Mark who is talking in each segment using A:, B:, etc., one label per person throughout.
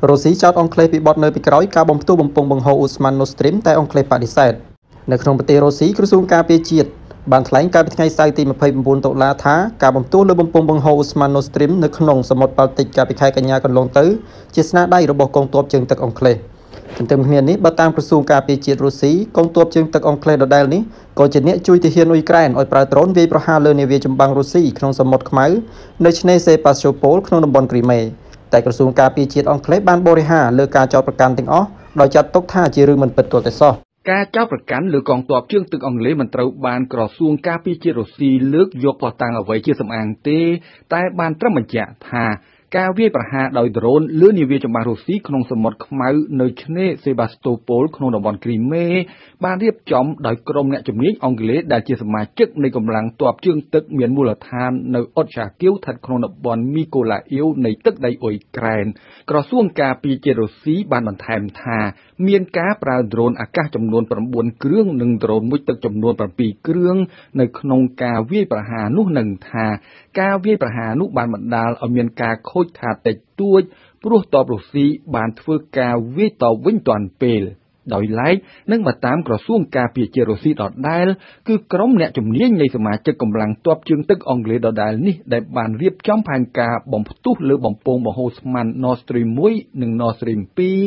A: រុស្ស៊ីចោទអង់គ្លេសពីបទនៅពីក្រោយការបំផ្ទុះបំពង់បង្ហូរអូស្មန်នូស្ទ្រីមតែអង់គ្លេសបដិសេធនៅក្នុងប្រទេសរុស្ស៊ីក្រសួងការពារជាតិបានថ្លែងកាលពីថ្ងៃសៅរ៍ទី29តុលាថាការបំផ្ទុះលើបំពង់បង្ហូរអូស្មန်នូស្ទ្រីមនៅក្នុងសមុទ្របាល់ទិកកាលពីខែកញ្ញាកន្លងទៅជាស្នាដៃរបស់កងទ័ពជើងទឹកអង់គ្លេសទន្ទឹមគ្នានេះបើតាមក្រសួងការពារជាតិរុស្ស៊ីកងទ័ពជើងទឹកអង់គ្លេសដដែលនេះក៏ជាអ្នកជួយទាហានអ៊ុយក្រែនឲ្យប្រើដ្រូនវាយប្រហារលើនាវាចម្បាំងរុស្ស៊ីក្នុងសមុទ្រខ្មៅនៅឆ្នេរសេប៉ាស្យូប៉ូលក្នុងតំបន់គ្រីមេតែក្រសួងការពារជាតិអង់គ្លេសបានបរិហារលើការចោទប្រកាន់ទាំងអស់ដោយចាត់ទុកថាជារឿងមិនពិតទាល់តែសោះ
B: ការចោទប្រកាន់លើកងទ័ពជើងទឹកអង់គ្លេសមិនត្រូវបានក្រសួងការពារជាតិរុស្ស៊ីលើកយកផ្ោះតាំងអ្វីជាសម្អាងទេតែបានត្រឹមបញ្ជាក់ថាការវាយប្រហារដោយដ្រូនលើនាវាចម្បាំងរុស្ស៊ីក្នុងសមុទ្រខ្មៅនៅឆ្នេរសេបាស្តូប៉ូលក្នុងតំបន់គ្រីមេបានរៀបចំដោយក្រុមអ្នកជំនាញអង់គ្លេសដែលជាសមាជិកនៃកម្លាំងទ័ពជើងទឹកមានមូលដ្ឋាននៅអ៊ុតឆាគៀវស្ថិតក្នុងតំបន់មីកូឡាអ៊ីវនៃទឹកដីអ៊ុយក្រែនក្រសួងការពារជាតិរុស្ស៊ីបានបន្ថែមថាមានការប្រើដ្រូនអាកាសចំនួន9គ្រឿងនិងដ្រូនមុជទឹកចំនួន7គ្រឿងនៅក្នុងការវាយប្រហារនោះនឹងថាការវាយប្រហារនោះបានបណ្ដាលឲ្យមានការខូចខាតតិចតួចព្រោះទ័ពរុស្ស៊ីបានធ្វើការវាយតបវិញទាន់ពេលដោយឡែកនឹងមកតាមក្រសួងការពារជាតិរុស្ស៊ីដដែលគឺក្រុមអ្នកជំនាញនៃសមាជិកកម្លាំងទ័ពជើងទឹកអង់គ្លេសដដែលនេះដែលបានរៀបចំផែនការបំផ្ទុះលើបំពង់បង្ហូរស្មាន់ Nord Stream 1 និង Nord Stream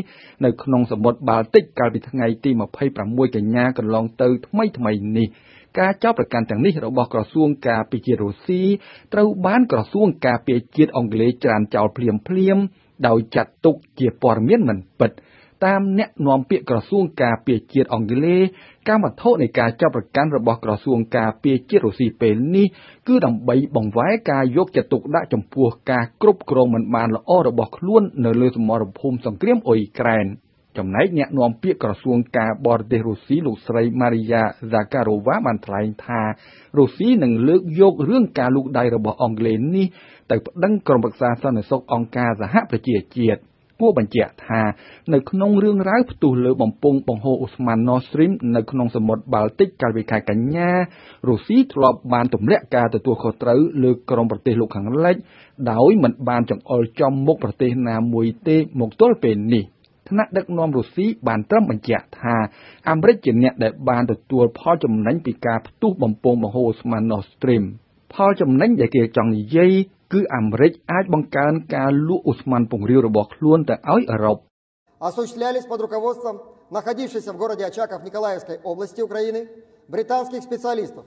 B: 2នៅក្នុងសមុទ្របាល់ទិកកាលពីថ្ងៃទី26កញ្ញាកន្លងទៅថ្មីនេះការចោទប្រកាន់ទាំងនេះរបស់ក្រសួងការពារជាតិរុស្ស៊ីត្រូវបានក្រសួងការពារជាតិអង់គ្លេសច្រានចោលភ្លាមដោយចាត់ទុកជាព័ត៌មានមិនពិតតាមអ្នកនាំពាក្យក្រសួងការពារជាតិអង់គ្លេសកម្មវត្ថុនៃការចោទប្រកាន់របស់ក្រសួងការពារជាតិរុស្ស៊ីពេលនេះគឺដើម្បីបង្វែរការយកចិត្តទុកដាក់ចំពោះការគ្រប់គ្រងមិនបានល្អរបស់ខ្លួននៅលើសមរភូមិសង្គ្រាមអ៊ុយក្រែនចំណែកអ្នកនាំពាក្យក្រសួងការបរទេសរុស្ស៊ីលោកស្រី Maria Zakharova បានថ្លែងថារុស្ស៊ីនឹងលើកយករឿងការលូកដៃរបស់អង់គ្លេសនេះទៅប្តឹងក្រុមប្រឹក្សាសន្តិសុខអង្គការសហប្រជាជាតិគួរបញ្ជាក់ថានៅក្នុងរឿងរ៉ាវផ្ទុះលើបំពង់បង្ហូរអូស្មန် Nord Stream នៅក្នុងសមុទ្របាល់ទិកកាលពីខែកញ្ញារុស្ស៊ីធ្លាប់បានទម្លាក់ការទទួលខុសត្រូវលើក្រុមប្រទេសលោកខាងលិចដោយមិនបានចង្អុលចំមុខប្រទេសណាមួយទេមកទល់ពេលនេះថ្នាក់ដឹកនាំរុស្ស៊ីបានត្រឹមបញ្ជាក់ថាអាមេរិកជាអ្នកដែលបានទទួលផលចំណេញពីការផ្ទុះបំពង់បង្ហូរអូស្មန် Nord Stream ផលចំណេញដែលគេចង់និយាយគឺអាមេរិកអាចបង្កើនការលក់អូស្មန်ពង្រាវរបស់ខ្លួនទៅឲ្យអឺរ៉ុប
C: осуществлялись под руководством находившихся в городе Очаков Николаевской области Украины британских специалистов.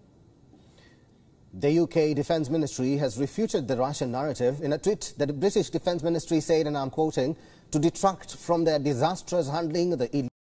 D: The UK Defence Ministry has refuted the Russian narrative in a tweet that the British Defence Ministry said, and I'm quoting, to detract from their disastrous handling of the